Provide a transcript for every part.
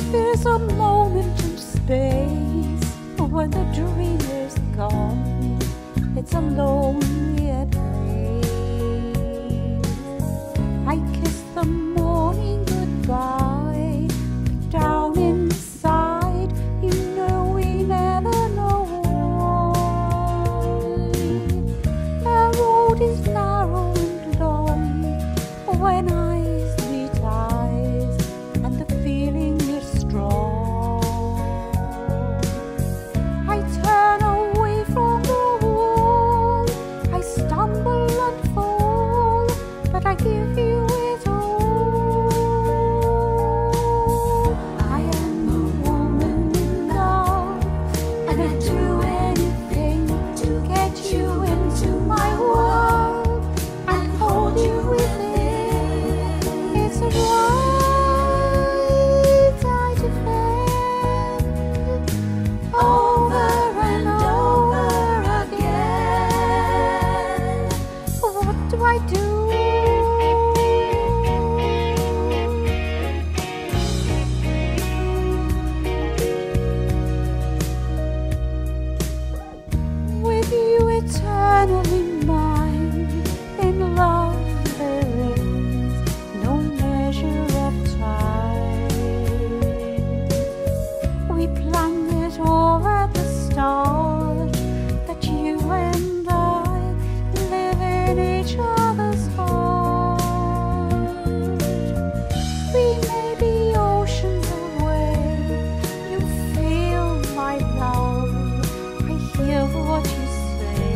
There's a moment in space when the dream is gone. It's a lonely place. I kiss the morning goodbye. Down inside, you know we never know why. The road is narrow and long when eyes meet eyes, and the feeling is strong. I turn away from the wall, I stumble and fall, but I give you it all. I am a woman in love, and I'd do anything to get you into my world and hold you within. It's a right I defend over and over again. What do I do? With you eternally mine, in love there is no measure of time. We planned it all at the start, that you and I live in each other's heart. We may be oceans away, you feel my love, I hear what you say.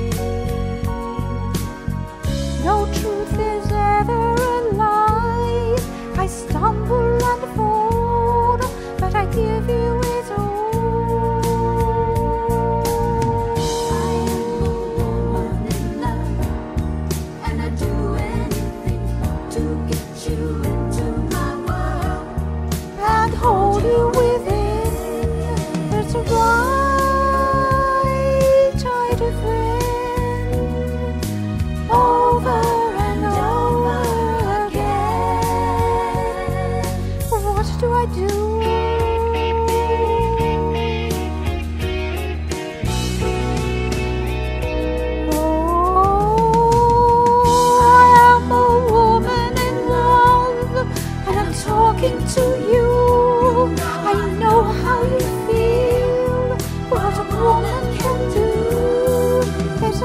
No truth is ever a lie, I stumble and fall, but I give you it all. I am a woman in love, and I'd do anything to get you into my world and hold you within. It's a right I defend over and over again. What do I do? Oh, I am a woman in love, and I'm talking to you. I know how you feel, what a woman can do. It's a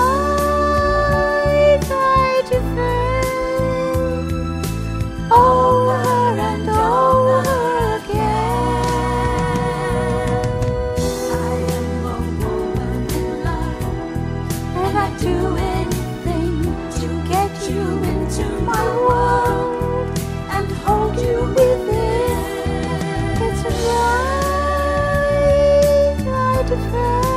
right I defend over and over again. I am a woman in love, and I'd do anything to get you into my world and hold you within. It's a right I defend.